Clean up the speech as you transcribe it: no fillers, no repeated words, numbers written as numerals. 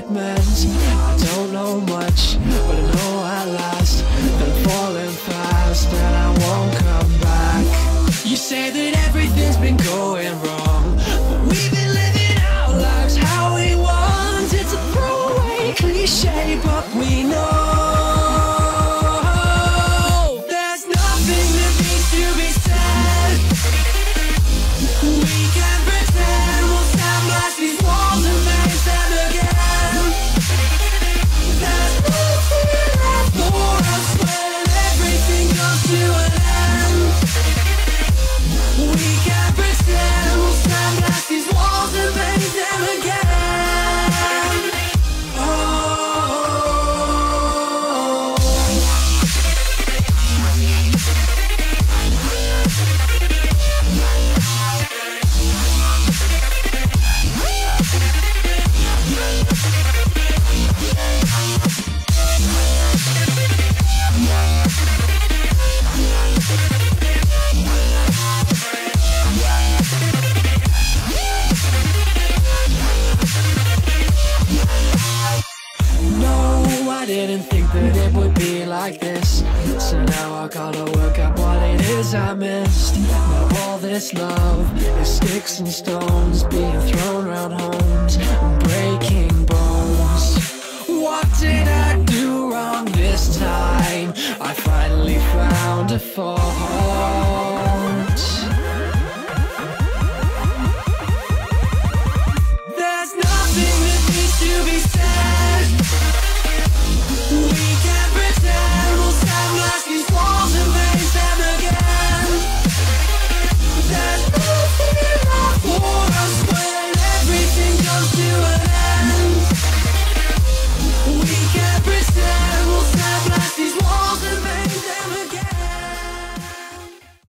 commitments. I don't know much, but I know at last that I'm falling fast and I won't come back. You say that everything's been going wrong, but we've been living our lives how we want. It's a throwaway cliche, but we know there's nothing that needs to be said. We can pretend we'll stand past these walls and face them again. There's nothing left for us when everything comes to an end. We can pretend we'll stand past these walls and face them again. I didn't think that it would be like this, so now I gotta work out what it is I missed. Now all this love is sticks and stones being